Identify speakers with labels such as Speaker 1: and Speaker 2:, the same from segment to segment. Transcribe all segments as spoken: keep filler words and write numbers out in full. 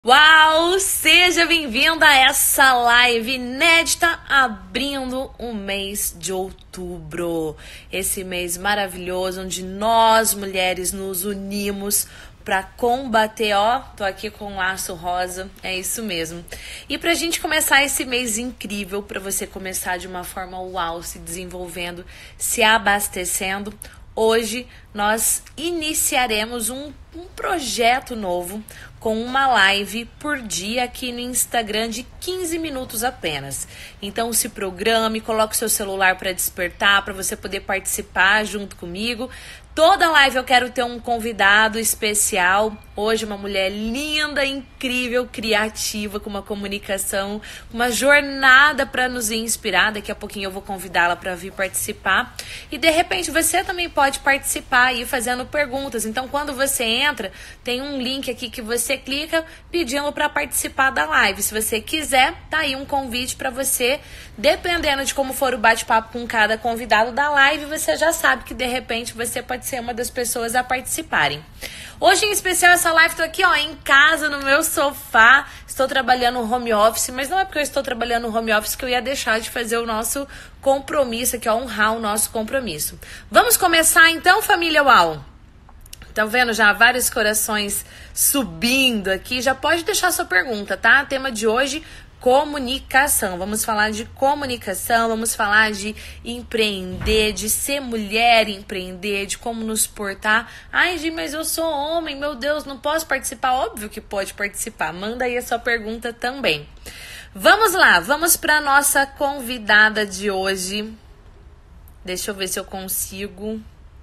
Speaker 1: Uau! Seja bem-vinda a essa live inédita abrindo o mês de outubro. Esse mês maravilhoso onde nós, mulheres, nos unimos para combater, ó, tô aqui com o laço rosa, é isso mesmo. E pra gente começar esse mês incrível, para você começar de uma forma uau, se desenvolvendo, se abastecendo, hoje nós iniciaremos um, um projeto novo com uma live por dia aqui no Instagram de quinze minutos apenas. Então se programe, coloque seu celular para despertar, para você poder participar junto comigo. Toda live eu quero ter um convidado especial. Hoje uma mulher linda, incrível, criativa, com uma comunicação, uma jornada para nos inspirar. Daqui a pouquinho eu vou convidá-la para vir participar. E de repente você também pode participar aí fazendo perguntas. Então quando você entra, tem um link aqui que você clica pedindo para participar da live. Se você quiser, tá aí um convite para você. Dependendo de como for o bate-papo com cada convidado da live, você já sabe que de repente você pode ser uma das pessoas a participarem. Hoje em especial essa live, tô aqui ó, em casa, no meu sofá, estou trabalhando no home office, mas não é porque eu estou trabalhando no home office que eu ia deixar de fazer o nosso compromisso aqui, ó, honrar o nosso compromisso. Vamos começar então, família Uau! Estão vendo já vários corações subindo aqui? Já pode deixar sua pergunta, tá? Tema de hoje, comunicação. Vamos falar de comunicação, vamos falar de empreender, de ser mulher e empreender, de como nos portar. Ai, Gi, mas eu sou homem, meu Deus, não posso participar? Óbvio que pode participar. Manda aí a sua pergunta também. Vamos lá, vamos para a nossa convidada de hoje. Deixa eu ver se eu consigo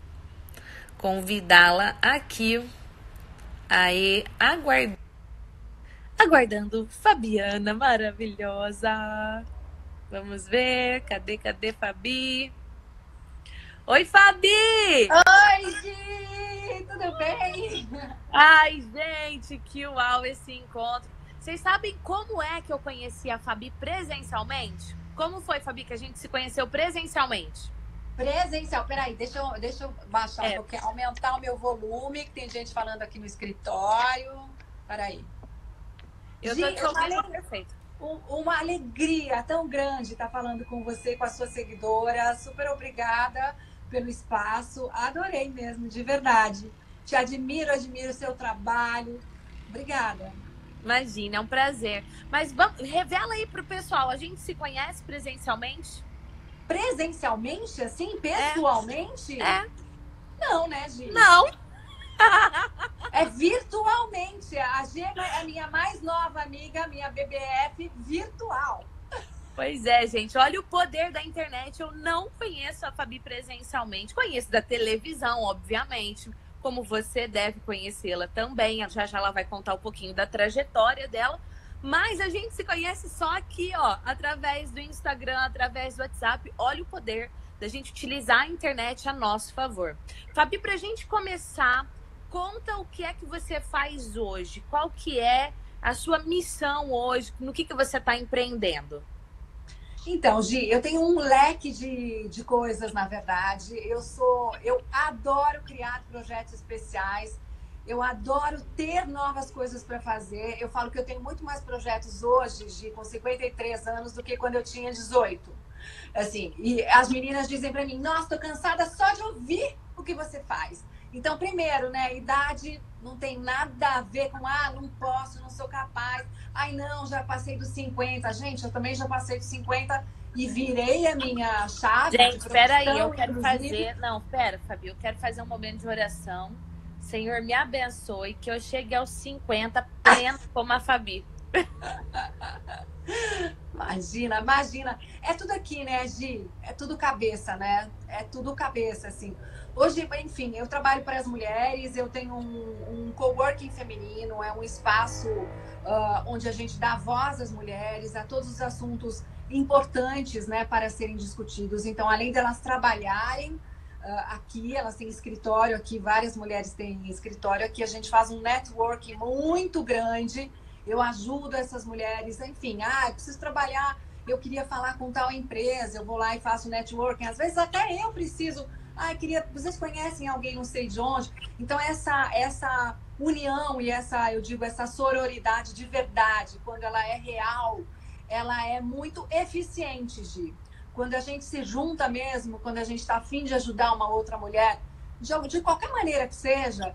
Speaker 1: convidá-la aqui. Aí, aguardando. Aguardando Fabiana, maravilhosa. Vamos ver, cadê, cadê Fabi? Oi, Fabi!
Speaker 2: Oi, Gi! Tudo bem?
Speaker 1: Ai, gente, que uau esse encontro. Vocês sabem como é que eu conheci a Fabi presencialmente? Como foi, Fabi, que a gente se conheceu presencialmente?
Speaker 2: Presencial, peraí, deixa eu, deixa eu baixar
Speaker 1: É.
Speaker 2: um pouquinho, aumentar o meu volume, que tem gente falando aqui no escritório. Peraí.
Speaker 1: Eu
Speaker 2: Gi,
Speaker 1: tô te
Speaker 2: uma,
Speaker 1: ouvindo
Speaker 2: ale-
Speaker 1: perfeito.
Speaker 2: um- uma alegria tão grande estar falando com você, com a sua seguidora. Super obrigada pelo espaço. Adorei mesmo, de verdade. Te admiro, admiro o seu trabalho. Obrigada.
Speaker 1: Imagina, é um prazer. Mas vamos, revela aí pro pessoal, a gente se conhece presencialmente?
Speaker 2: Presencialmente, assim, pessoalmente?
Speaker 1: É.
Speaker 2: Não, né, Gi?
Speaker 1: Não.
Speaker 2: É virtualmente. A G é a minha mais nova amiga, minha B B F virtual.
Speaker 1: Pois é, gente. Olha o poder da internet. Eu não conheço a Fabi presencialmente. Conheço da televisão, obviamente. Como você deve conhecê-la também. Já já ela vai contar um pouquinho da trajetória dela. Mas a gente se conhece só aqui, ó, através do Instagram, através do WhatsApp. Olha o poder da gente utilizar a internet a nosso favor. Fabi, pra gente começar, conta o que é que você faz hoje. Qual que é a sua missão hoje? No que, que você está empreendendo?
Speaker 2: Então, Gi, eu tenho um leque de, de coisas, na verdade. Eu sou, eu adoro criar projetos especiais. Eu adoro ter novas coisas para fazer. Eu falo que eu tenho muito mais projetos hoje, Gi, com cinquenta e três anos, do que quando eu tinha dezoito. Assim, e as meninas dizem para mim, nossa, tô cansada só de ouvir o que você faz. Então, primeiro, né, idade não tem nada a ver com, ah, não posso, não sou capaz. Ai, não, já passei dos cinquenta. Gente, eu também já passei dos cinquenta e virei a minha chave.
Speaker 1: Gente, espera aí, eu quero
Speaker 2: inclusive.
Speaker 1: fazer... Não, espera, Fabi, eu quero fazer um momento de oração. Senhor, me abençoe, que eu chegue aos cinquenta plena como a Fabi.
Speaker 2: Imagina, imagina. É tudo aqui, né, Gi? É tudo cabeça, né? É tudo cabeça, assim. Hoje, enfim, eu trabalho para as mulheres, eu tenho um, um coworking feminino, é um espaço uh, onde a gente dá voz às mulheres, a todos os assuntos importantes, né, para serem discutidos. Então, além delas trabalharem uh, aqui, elas têm escritório aqui, várias mulheres têm escritório aqui, a gente faz um networking muito grande. Eu ajudo essas mulheres, enfim, ah, eu preciso trabalhar, eu queria falar com tal empresa, eu vou lá e faço networking. Às vezes até eu preciso, ah, eu queria, vocês conhecem alguém, não sei de onde. Então essa, essa união e essa, eu digo, essa sororidade de verdade, quando ela é real, ela é muito eficiente, Gi. Quando a gente se junta mesmo, quando a gente está a fim de ajudar uma outra mulher, de, de qualquer maneira que seja,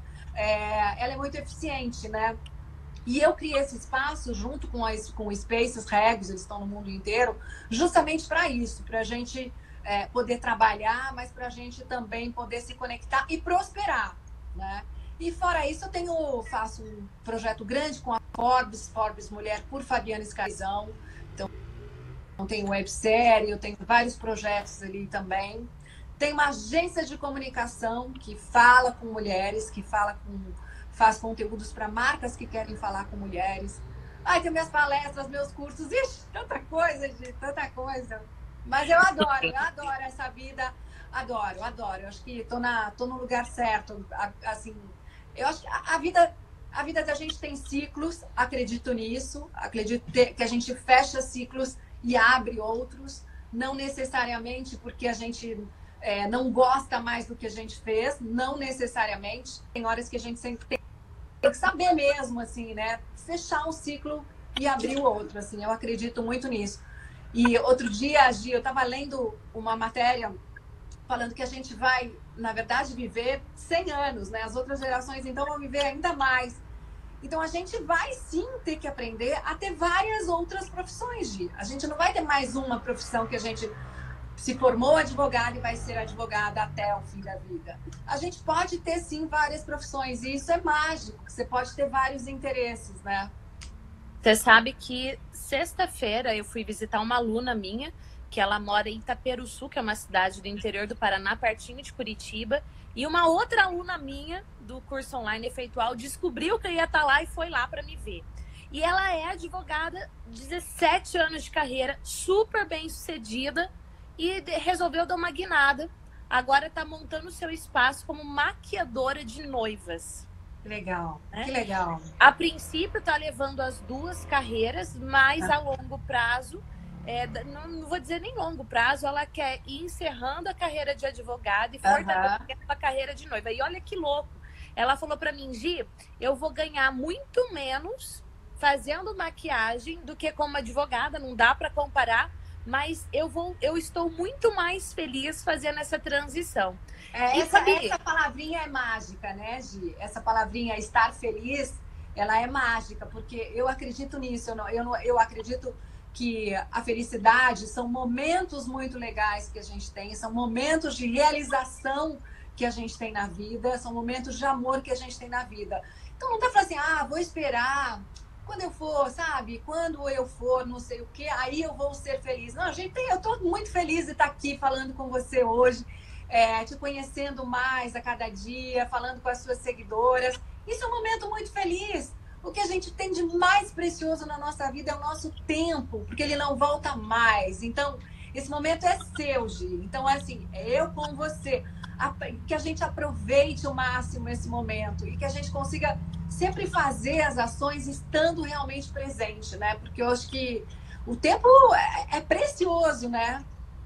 Speaker 2: é, ela é muito eficiente, né? E eu criei esse espaço junto com, as, com o Spaces Regos, eles estão no mundo inteiro, justamente para isso, para a gente é, poder trabalhar, mas para a gente também poder se conectar e prosperar, né? E fora isso, eu tenho, faço um projeto grande com a Forbes, Forbes Mulher por Fabiana Escalizão. Então, tenho websérie, eu tenho vários projetos ali também. Tem uma agência de comunicação que fala com mulheres, que fala com, faz conteúdos para marcas que querem falar com mulheres. Ai, tem minhas palestras, meus cursos, ixi, tanta coisa, gente, tanta coisa. Mas eu adoro, eu adoro essa vida, adoro, adoro. Eu acho que tô, na, tô no lugar certo, assim, eu acho que a, a vida... A vida da gente tem ciclos, acredito nisso, acredito que a gente fecha ciclos e abre outros, não necessariamente porque a gente é, não gosta mais do que a gente fez, não necessariamente. Tem horas que a gente sempre tem, tem que saber mesmo, assim, né? Fechar um ciclo e abrir o outro, assim, eu acredito muito nisso. E outro dia, Gi, eu estava lendo uma matéria falando que a gente vai, na verdade, viver cem anos, né? As outras gerações, então, vão viver ainda mais. Então, a gente vai, sim, ter que aprender a ter várias outras profissões, Gi. A gente não vai ter mais uma profissão que a gente se formou advogada e vai ser advogada até o fim da vida. A gente pode ter, sim, várias profissões. E isso é mágico. Você pode ter vários interesses, né?
Speaker 1: Você sabe que sexta-feira eu fui visitar uma aluna minha, que ela mora em Itaperuçu, que é uma cidade do interior do Paraná, pertinho de Curitiba. E uma outra aluna minha do curso online Efeitual descobriu que eu ia estar lá e foi lá para me ver. E ela é advogada, dezessete anos de carreira, super bem sucedida e resolveu dar uma guinada. Agora está montando o seu espaço como maquiadora de noivas.
Speaker 2: Que legal,
Speaker 1: né?
Speaker 2: Que legal.
Speaker 1: A princípio está levando as duas carreiras, mas a longo prazo... É, não, não vou dizer nem longo prazo, ela quer ir encerrando a carreira de advogada e fortalecendo a carreira de noiva. E olha que louco. Ela falou para mim, Gi, eu vou ganhar muito menos fazendo maquiagem do que como advogada, não dá para comparar, mas eu, vou, eu estou muito mais feliz fazendo essa transição.
Speaker 2: É, essa, essa palavrinha é mágica, né, Gi? Essa palavrinha estar feliz, ela é mágica, porque eu acredito nisso, eu, não, eu, não, eu acredito... que a felicidade são momentos muito legais que a gente tem, são momentos de realização que a gente tem na vida, são momentos de amor que a gente tem na vida. Então não dá pra falar assim, ah, vou esperar quando eu for, sabe? Quando eu for, não sei o quê, aí eu vou ser feliz. Não, gente, eu tô muito feliz de estar aqui falando com você hoje, é, te conhecendo mais a cada dia, falando com as suas seguidoras. Isso é um momento muito feliz. O que a gente tem de mais precioso na nossa vida é o nosso tempo, porque ele não volta mais. Então, esse momento é seu, Gi. Então, assim, é eu com você. Que a gente aproveite ao máximo esse momento e que a gente consiga sempre fazer as ações estando realmente presente, né? Porque eu acho que o tempo é, é precioso, né?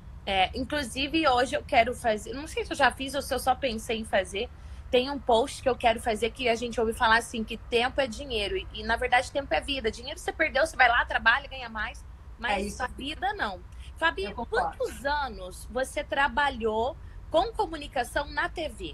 Speaker 1: É, inclusive, hoje eu quero fazer... Não sei se eu já fiz ou se eu só pensei em fazer... Tem um post que eu quero fazer que a gente ouve falar assim, que tempo é dinheiro. E, e na verdade, tempo é vida. Dinheiro você perdeu, você vai lá, trabalha, ganha mais. Mas
Speaker 2: é
Speaker 1: vida não. Fabi, quantos anos você trabalhou com comunicação na T V?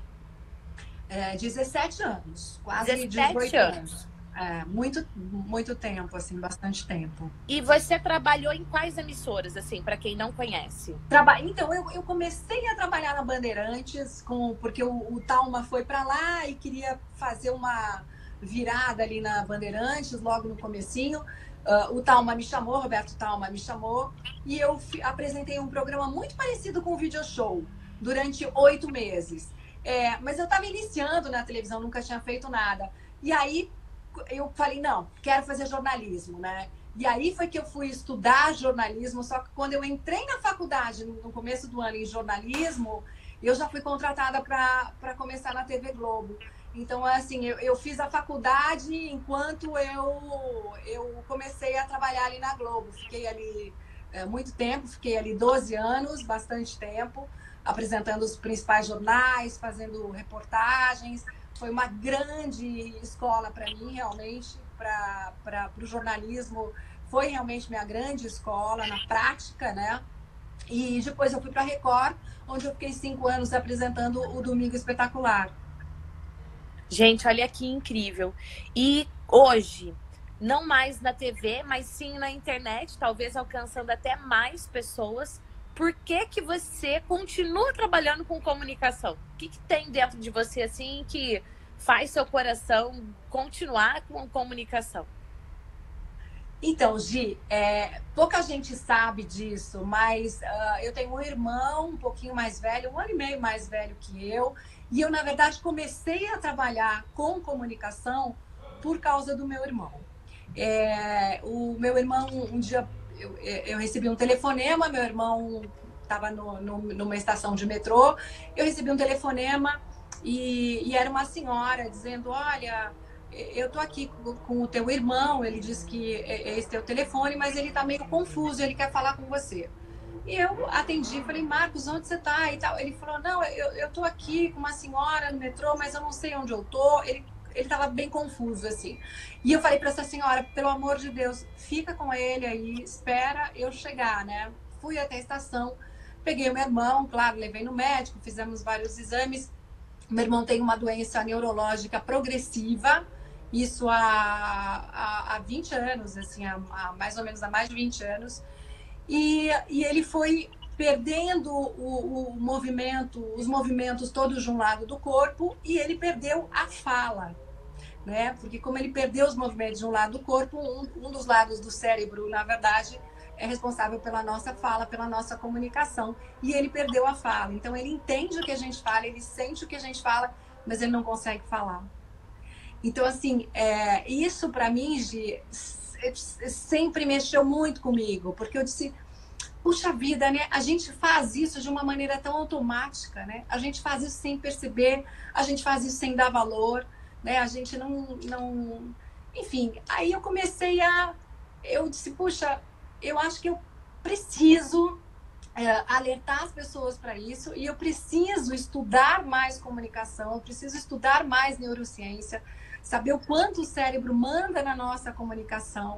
Speaker 2: É, dezessete anos. Quase
Speaker 1: dezessete
Speaker 2: dezoito
Speaker 1: anos.
Speaker 2: anos. É, muito, muito tempo, assim, bastante tempo.
Speaker 1: E você trabalhou em quais emissoras, assim, para quem não conhece?
Speaker 2: Traba... Então, eu, eu comecei a trabalhar na Bandeirantes, com, porque o, o Talma foi para lá e queria fazer uma virada ali na Bandeirantes, logo no comecinho. Uh, o Talma me chamou, Roberto Talma me chamou, e eu apresentei um programa muito parecido com o Video Show, durante oito meses. É, mas eu estava iniciando na televisão, nunca tinha feito nada. E aí, eu falei, não, quero fazer jornalismo, né? E aí foi que eu fui estudar jornalismo, só que quando eu entrei na faculdade, no começo do ano, em jornalismo, eu já fui contratada para começar na T V Globo. Então, assim, eu, eu fiz a faculdade enquanto eu, eu comecei a trabalhar ali na Globo. Fiquei ali é, muito tempo, fiquei ali doze anos, bastante tempo, apresentando os principais jornais, fazendo reportagens, foi uma grande escola para mim, realmente, para o jornalismo. Foi realmente minha grande escola, na prática, né? E depois eu fui para a Record, onde eu fiquei cinco anos apresentando o Domingo Espetacular.
Speaker 1: Gente, olha que incrível. E hoje, não mais na T V, mas sim na internet, talvez alcançando até mais pessoas. Por que que você continua trabalhando com comunicação? O que que tem dentro de você assim que faz seu coração continuar com comunicação?
Speaker 2: Então, Gi, é, pouca gente sabe disso, mas uh, eu tenho um irmão um pouquinho mais velho, um ano e meio mais velho que eu, e eu, na verdade, comecei a trabalhar com comunicação por causa do meu irmão. É, o meu irmão, um dia, eu, eu recebi um telefonema, meu irmão estava no, no, numa estação de metrô, eu recebi um telefonema e, e era uma senhora dizendo, olha... eu tô aqui com o teu irmão, ele disse que é esse teu telefone, mas ele tá meio confuso, ele quer falar com você. E eu atendi, falei, Marcos, onde você tá? E tal. Ele falou, não, eu, eu tô aqui com uma senhora no metrô, mas eu não sei onde eu tô. Ele, ele tava bem confuso, assim. E eu falei para essa senhora, pelo amor de Deus, fica com ele aí, espera eu chegar, né? Fui até a estação, peguei o meu irmão, claro, levei no médico, fizemos vários exames. Meu irmão tem uma doença neurológica progressiva, isso há, há, há vinte anos, assim, há, há mais ou menos há mais de vinte anos. E, e ele foi perdendo o, o movimento, os movimentos todos de um lado do corpo, e ele perdeu a fala, né? Porque como ele perdeu os movimentos de um lado do corpo, um, um dos lados do cérebro, na verdade, é responsável pela nossa fala, pela nossa comunicação. E ele perdeu a fala. Então, ele entende o que a gente fala, ele sente o que a gente fala, mas ele não consegue falar. Então, assim, é, isso para mim, Gi, sempre mexeu muito comigo, porque eu disse, puxa vida, né? A gente faz isso de uma maneira tão automática, né? A gente faz isso sem perceber, a gente faz isso sem dar valor, né? A gente não... não... Enfim, aí eu comecei a... Eu disse, puxa, eu acho que eu preciso é, alertar as pessoas para isso e eu preciso estudar mais comunicação, eu preciso estudar mais neurociência, saber o quanto o cérebro manda na nossa comunicação.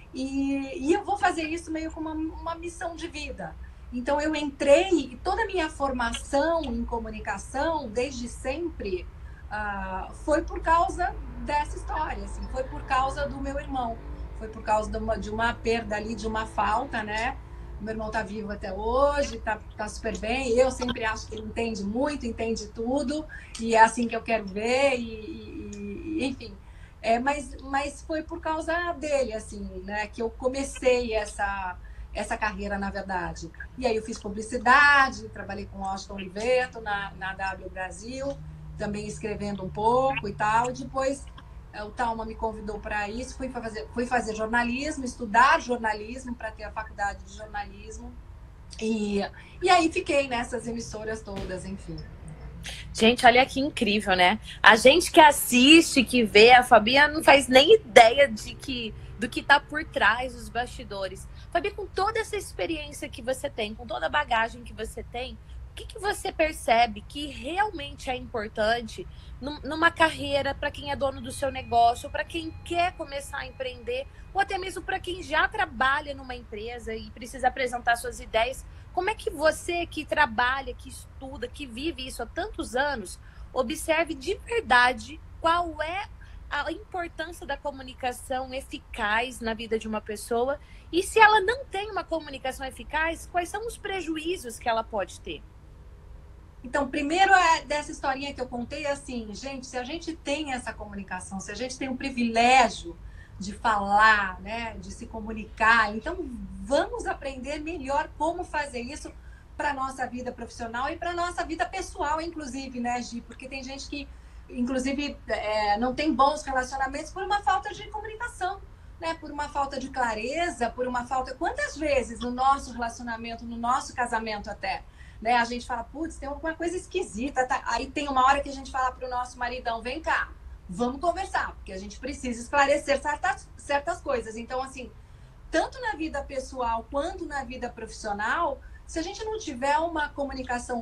Speaker 2: E, e eu vou fazer isso meio como uma, uma missão de vida. Então, eu entrei, e toda a minha formação em comunicação, desde sempre, uh, foi por causa dessa história, assim, foi por causa do meu irmão, foi por causa de uma, de uma perda ali, de uma falta, né? Meu irmão tá vivo até hoje, tá, tá super bem. Eu sempre acho que ele entende muito, entende tudo, e é assim que eu quero ver, e, e enfim. É, mas, mas foi por causa dele, assim, né, que eu comecei essa, essa carreira, na verdade. E aí eu fiz publicidade, trabalhei com o Washington Oliveto na, na W Brasil, também escrevendo um pouco e tal. E depois o Talma me convidou para isso, fui fazer, fui fazer jornalismo, estudar jornalismo para ter a faculdade de jornalismo. E, e aí fiquei nessas emissoras todas, enfim.
Speaker 1: Gente, olha que incrível, né? A gente que assiste, que vê, a Fabia não faz nem ideia de que, do que tá por trás dos bastidores. Fabia, com toda essa experiência que você tem, com toda a bagagem que você tem, o que, que você percebe que realmente é importante numa carreira para quem é dono do seu negócio, para quem quer começar a empreender, ou até mesmo para quem já trabalha numa empresa e precisa apresentar suas ideias? Como é que você que trabalha, que estuda, que vive isso há tantos anos, observe de verdade qual é a importância da comunicação eficaz na vida de uma pessoa e se ela não tem uma comunicação eficaz, quais são os prejuízos que ela pode ter?
Speaker 2: Então, primeiro é dessa historinha que eu contei, assim, gente, se a gente tem essa comunicação, se a gente tem o privilégio de falar, né, de se comunicar, então vamos aprender melhor como fazer isso para a nossa vida profissional e para a nossa vida pessoal, inclusive, né, Gi? Porque tem gente que, inclusive, é, não tem bons relacionamentos por uma falta de comunicação, né, por uma falta de clareza, por uma falta... Quantas vezes no nosso relacionamento, no nosso casamento até... Né? A gente fala, putz, tem alguma coisa esquisita. Tá? Aí tem uma hora que a gente fala pro nosso maridão, vem cá, vamos conversar, porque a gente precisa esclarecer certas, certas coisas. Então, assim, tanto na vida pessoal quanto na vida profissional, se a gente não tiver uma comunicação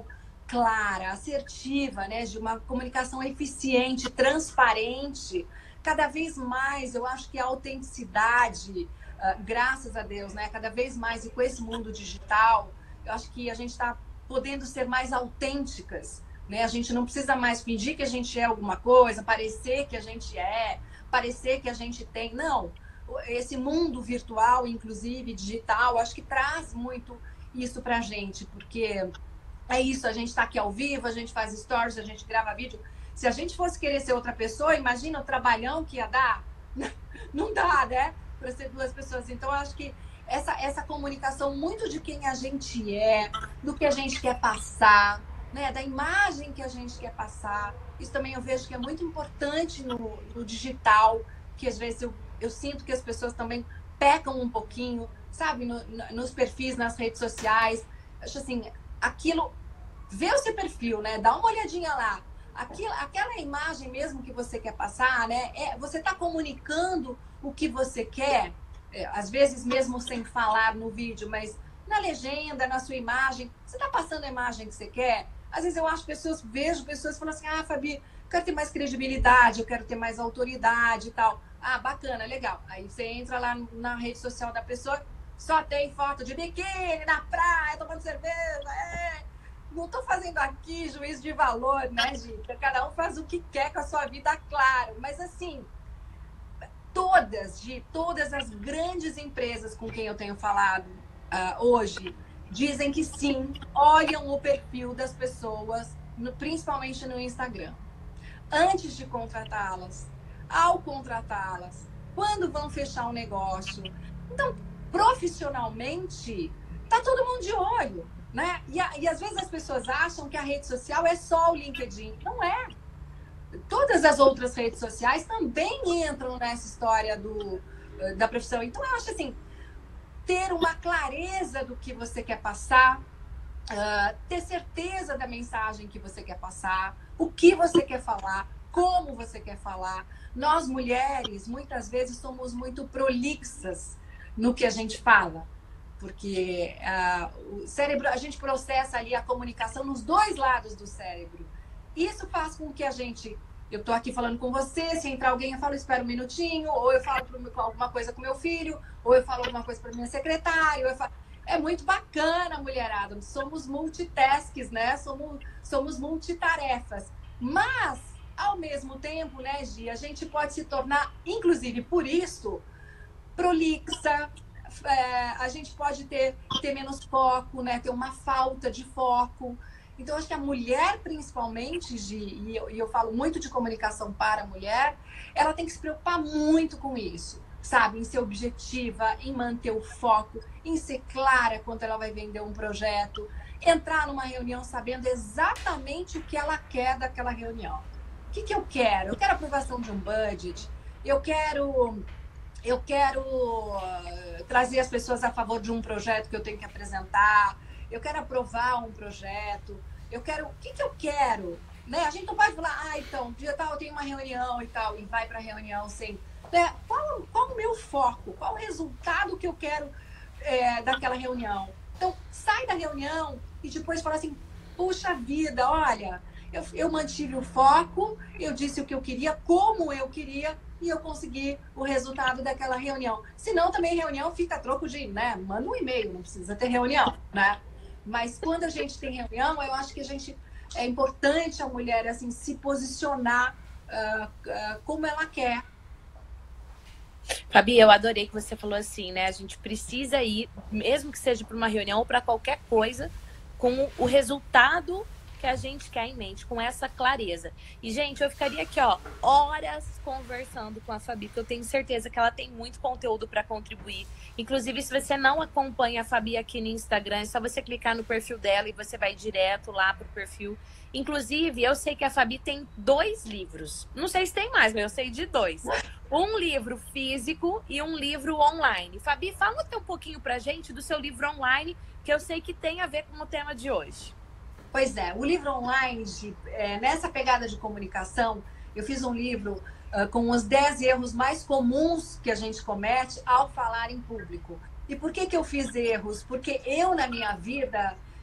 Speaker 2: clara, assertiva, né? De uma comunicação eficiente, transparente. Cada vez mais, eu acho que a autenticidade, uh, graças a Deus, né? Cada vez mais, e com esse mundo digital, eu acho que a gente está podendo ser mais autênticas, né? A gente não precisa mais fingir que a gente é alguma coisa, parecer que a gente é, parecer que a gente tem. Não. Esse mundo virtual, inclusive digital, acho que traz muito isso pra gente, porque é isso, a gente está aqui ao vivo, a gente faz stories, a gente grava vídeo. Se a gente fosse querer ser outra pessoa, imagina o trabalhão que ia dar. Não dá, né? Para ser duas pessoas. Então, eu acho que essa, essa comunicação muito de quem a gente é, do que a gente quer passar, né? Da imagem que a gente quer passar. Isso também eu vejo que é muito importante no, no digital, que às vezes eu, eu sinto que as pessoas também pecam um pouquinho, sabe? No, no, nos perfis, nas redes sociais. Acho assim, aquilo... Vê o seu perfil, né? Dá uma olhadinha lá. Aquilo, aquela imagem mesmo que você quer passar, né? É, você está comunicando o que você quer, é, às vezes mesmo sem falar no vídeo, mas na legenda, na sua imagem, você está passando a imagem que você quer? Às vezes eu acho pessoas, vejo pessoas falando assim, ah, Fabi, eu quero ter mais credibilidade, eu quero ter mais autoridade e tal. Ah, bacana, legal. Aí você entra lá na rede social da pessoa, só tem foto de biquíni na praia, tomando cerveja, é... Não estou fazendo aqui juízo de valor, né, Gica? Cada um faz o que quer com a sua vida, claro. Mas, assim, todas, de todas as grandes empresas com quem eu tenho falado uh, hoje, dizem que sim, olham o perfil das pessoas, no, principalmente no Instagram. Antes de contratá-las, ao contratá-las, quando vão fechar um negócio. Então, profissionalmente, tá todo mundo de olho. Né? E, a, e às vezes as pessoas acham que a rede social é só o LinkedIn. Não é. Todas as outras redes sociais também entram nessa história do, da profissão. Então, eu acho assim, ter uma clareza do que você quer passar, uh, ter certeza da mensagem que você quer passar, o que você quer falar, como você quer falar. Nós, mulheres, muitas vezes somos muito prolixas no que a gente fala. Porque uh, o cérebro, a gente processa ali a comunicação nos dois lados do cérebro. Isso faz com que a gente... Eu estou aqui falando com você, se entrar alguém, eu falo, espera um minutinho, ou eu falo pro, alguma coisa com meu filho, ou eu falo alguma coisa para minha secretária. Eu falo... É muito bacana, mulherada. Somos multitasks, né? Somos, somos multitarefas. Mas, ao mesmo tempo, né, Gi, a gente pode se tornar, inclusive por isso, prolixa. É, a gente pode ter, ter menos foco, né? Ter uma falta de foco. Então, acho que a mulher, principalmente, Gi, e eu, e eu falo muito de comunicação para a mulher, ela tem que se preocupar muito com isso, sabe? Em ser objetiva, em manter o foco, em ser clara quando ela vai vender um projeto, entrar numa reunião sabendo exatamente o que ela quer daquela reunião. O que, que eu quero? Eu quero aprovação de um budget, eu quero... Eu quero trazer as pessoas a favor de um projeto que eu tenho que apresentar. Eu quero aprovar um projeto. Eu quero... O que, que eu quero? Né? A gente não pode falar, ah, então, dia tal eu tenho uma reunião e tal, e vai para a reunião sem... Né? Qual, qual o meu foco? Qual o resultado que eu quero é, daquela reunião? Então, sai da reunião e depois fala assim, puxa vida, olha, eu, eu mantive o foco, eu disse o que eu queria, como eu queria, e eu consegui o resultado daquela reunião. Se não, também reunião fica a troco de, né? Manda um e-mail, não precisa ter reunião, né? Mas quando a gente tem reunião, eu acho que a gente... É importante a mulher, assim, se posicionar uh, uh, como ela quer.
Speaker 1: Fabi, eu adorei que você falou assim, né? A gente precisa ir, mesmo que seja para uma reunião ou para qualquer coisa, com o resultado que a gente quer em mente, com essa clareza. E, gente, eu ficaria aqui, ó, horas conversando com a Fabi, porque eu tenho certeza que ela tem muito conteúdo para contribuir. Inclusive, se você não acompanha a Fabi aqui no Instagram, é só você clicar no perfil dela e você vai direto lá pro perfil. Inclusive, eu sei que a Fabi tem dois livros. Não sei se tem mais, mas eu sei de dois. Um livro físico e um livro online. Fabi, fala um pouquinho pra gente do seu livro online, que eu sei que tem a ver com o tema de hoje.
Speaker 2: Pois é, o livro online, de, é, nessa pegada de comunicação, eu fiz um livro uh, com os dez erros mais comuns que a gente comete ao falar em público. E por que que eu fiz erros? Porque eu, na minha vida,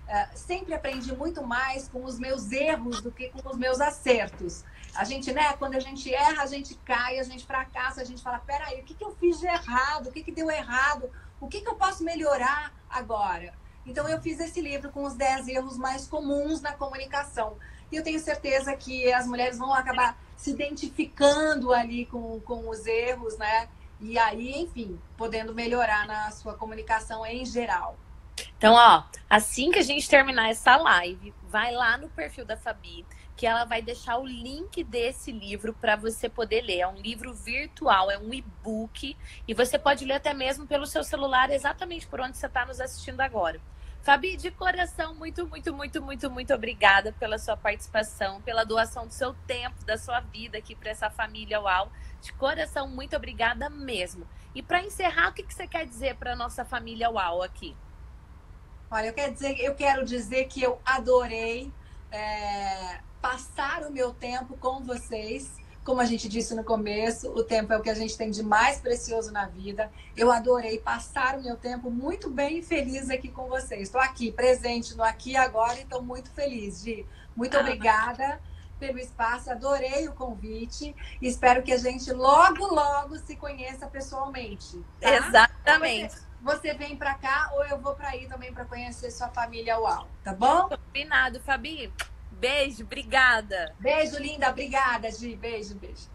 Speaker 2: uh, sempre aprendi muito mais com os meus erros do que com os meus acertos. A gente, né, quando a gente erra, a gente cai, a gente fracassa, a gente fala, peraí, o que, que eu fiz de errado? O que, que deu errado? O que, que eu posso melhorar agora? Então, eu fiz esse livro com os dez erros mais comuns na comunicação. E eu tenho certeza que as mulheres vão acabar se identificando ali com, com os erros, né? E aí, enfim, podendo melhorar na sua comunicação em geral.
Speaker 1: Então, ó, assim que a gente terminar essa live, vai lá no perfil da Fabi, que ela vai deixar o link desse livro para você poder ler. É um livro virtual, é um e-book, e você pode ler até mesmo pelo seu celular, exatamente por onde você está nos assistindo agora. Fabi, de coração, muito, muito, muito, muito, muito obrigada pela sua participação, pela doação do seu tempo, da sua vida aqui para essa família UAU. De coração, muito obrigada mesmo. E para encerrar, o que, que você quer dizer para a nossa família UAU aqui?
Speaker 2: Olha, eu quero dizer, eu quero dizer que eu adorei é, passar o meu tempo com vocês. Como a gente disse no começo, o tempo é o que a gente tem de mais precioso na vida. Eu adorei passar o meu tempo muito bem e feliz aqui com vocês. Estou aqui, presente no aqui e agora, e estou muito feliz, Gi. Muito ah, obrigada pelo espaço, adorei o convite. Espero que a gente logo, logo se conheça pessoalmente. Tá?
Speaker 1: Exatamente.
Speaker 2: Você, você vem para cá ou eu vou para aí também para conhecer sua família UAU, tá bom?
Speaker 1: Combinado, Fabi. Beijo, obrigada.
Speaker 2: Beijo, linda. Obrigada, Gi. Beijo, beijo.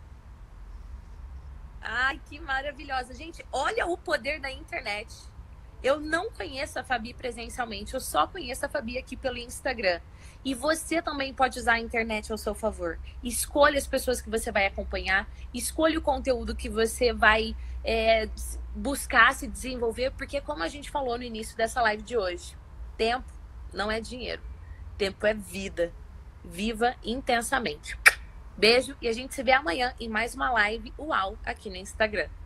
Speaker 1: Ai, que maravilhosa. Gente, olha o poder da internet. Eu não conheço a Fabi presencialmente, eu só conheço a Fabi aqui pelo Instagram. E você também pode usar a internet ao seu favor. Escolha as pessoas que você vai acompanhar, escolha o conteúdo que você vai é, buscar se desenvolver, porque como a gente falou no início dessa live de hoje, tempo não é dinheiro. Tempo é vida. Viva intensamente. Beijo e a gente se vê amanhã em mais uma live UAU aqui no Instagram.